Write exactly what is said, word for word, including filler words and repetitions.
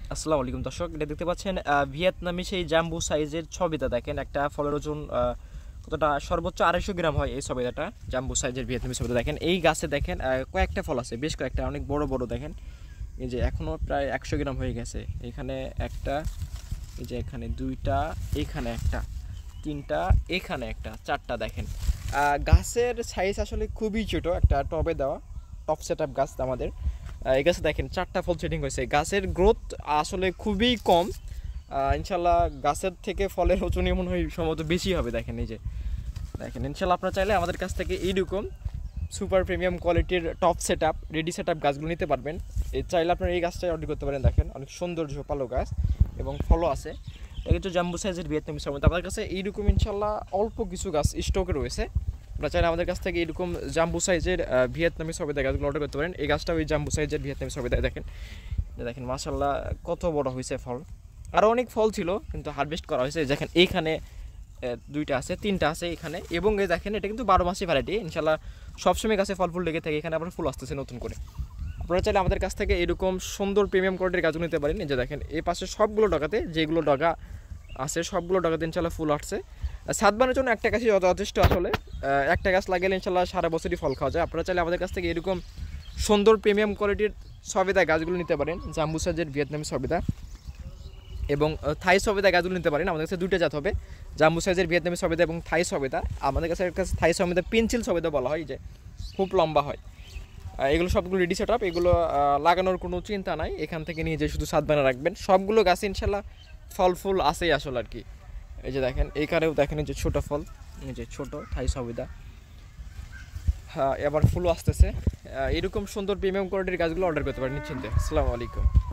আসসালামু আলাইকুম দর্শক, এটা দেখতে পাচ্ছেন ভিয়েতনামি সেই জাম্বু সাইজের ছবিটা। দেখেন একটা ফলের ওজন কতটা, সর্বোচ্চ আড়াইশো গ্রাম হয় এই ছবিটা। জাম্বু সাইজের ভিয়েতনামি ছবিটা দেখেন। এই গাছে দেখেন কয়েকটা ফল আছে, বেশ কয়েকটা, অনেক বড় বড়। দেখেন এই যে এখনও প্রায় একশো গ্রাম হয়ে গেছে। এখানে একটা, এই যে এখানে দুইটা, এখানে একটা, তিনটা, এখানে একটা, চারটা। দেখেন গাছের সাইজ আসলে খুবই ছোটো, একটা টবে দেওয়া টপ সেট আপ গাছ আমাদের। এই গাছে দেখেন চারটা ফল সেটিং হয়েছে। গাছের গ্রোথ আসলে খুবই কম। ইনশাল্লাহ গাছের থেকে ফলের ওজনই মনে হয় সম্ভবত বেশি হবে। দেখেন এই যে দেখেন, ইনশাল্লাহ আপনারা চাইলে আমাদের কাছ থেকে এইরকম সুপার প্রিমিয়াম কোয়ালিটির top set up ready set up গাছগুলো নিতে পারবেন। এই চাইলে আপনারা এই গাছটাই অর্ডার করতে পারেন। দেখেন অনেক সুন্দর ঝোপালো গাছ এবং ফলও আছে। এটা হচ্ছে জাম্বু সাইজের ভিয়েতনামি সমেত। আপনার কাছে এইরকম ইনশাল্লাহ অল্প কিছু গাছ স্টকে রয়েছে। আপনারা চাইলে আমাদের কাছ থেকে এরকম জাম্বু সাইজের ভিয়েতনামি সবেদা গাছগুলো অর্ডার করতে পারেন। এই গাছটা ওই জাম্বু সাইজের ভিয়েতনামি সবেদা। দেখেন দেখেন মাশাল্লাহ কত বড় হয়েছে ফল। আরও অনেক ফল ছিল কিন্তু হারভেস্ট করা হয়েছে। দেখেন এইখানে দুইটা আছে, তিনটা আছে এখানে, এবং এই দেখেন এটা কিন্তু বারো মাসি ভ্যারাইটি। ইনশাল্লাহ সবসময় গাছে ফল ফুল লেগে থাকে। এখানে আবার ফুল আসতেছে নতুন করে। আপনারা চাইলে আমাদের কাছ থেকে এরকম সুন্দর প্রিমিয়াম কোয়ালিটির গাছগুলো নিতে পারেন। এই যে দেখেন এই পাশে সবগুলো ডগাতে, যেগুলো ডগা আছে সবগুলো ডগাতে ইনশাল্লাহ ফুল আসছে। ছাদ বানানোর জন্য একটা গাছই যথেষ্ট। আসলে একটা গাছ লাগালে ইনশাল্লাহ সারা বছরই ফল খাওয়া যায়। আপনারা চাইলে আমাদের কাছ থেকে এরকম সুন্দর প্রিমিয়াম কোয়ালিটির সবেদা গাছগুলো নিতে পারেন। জাম্বু সাইজের ভিয়েতনামি সবেদা এবং থাই সবেদা গাছগুলো নিতে পারেন। আমাদের কাছে দুইটা জাত হবে, জাম্বু সাইজের ভিয়েতনামি সবেদা এবং থাই সবেদা। আমাদের কাছে কাছে থাই সবেদা পেন্সিল সবেদা বলা হয়, যে খুব লম্বা হয়। এগুলো সবগুলো রেডি সেট আপ, এগুলো লাগানোর কোনো চিন্তা নাই। এখান থেকে নিয়ে যে শুধু ছাদ বানিয়ে রাখবেন। সবগুলো গাছে ইনশাল্লাহ ফল ফুল আসেই আসলে আর কি। এই যে দেখেন এইখানেও দেখেন এই যে ছোটো ফল, এই যে ছোটো থাই সবেদা। হ্যাঁ, এবার ফুলও আসতেছে। এরকম সুন্দর প্রিমিয়াম কোয়ালিটির গাছগুলো অর্ডার করতে পারেন নিশ্চিন্তে। আসসালামু আলাইকুম।